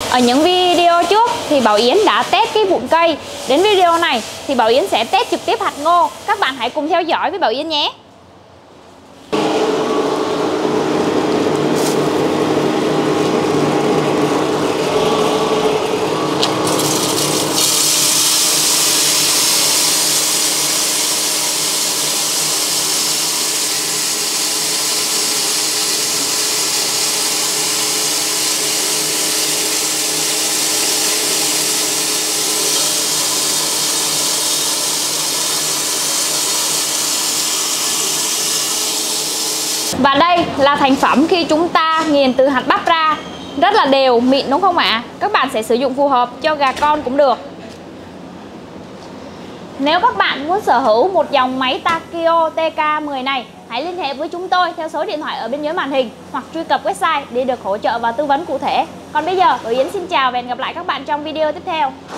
Ở những video trước thì Bảo Yến đã test cái vụn cây. Đến video này thì Bảo Yến sẽ test trực tiếp hạt ngô. Các bạn hãy cùng theo dõi với Bảo Yến nhé. Và đây là thành phẩm khi chúng ta nghiền từ hạt bắp ra. Rất là đều, mịn đúng không ạ? Các bạn sẽ sử dụng phù hợp cho gà con cũng được. Nếu các bạn muốn sở hữu một dòng máy Takio TK10 này, hãy liên hệ với chúng tôi theo số điện thoại ở bên dưới màn hình hoặc truy cập website để được hỗ trợ và tư vấn cụ thể. Còn bây giờ, Bảo Yến xin chào và hẹn gặp lại các bạn trong video tiếp theo.